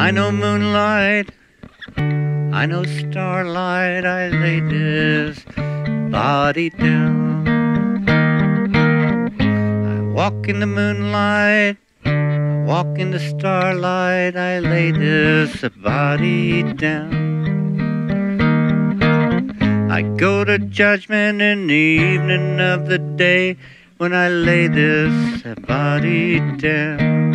I know moonlight, I know starlight, I lay this body down. I walk in the moonlight, I walk in the starlight, I lay this body down. I go to judgment in the evening of the day when I lay this body down.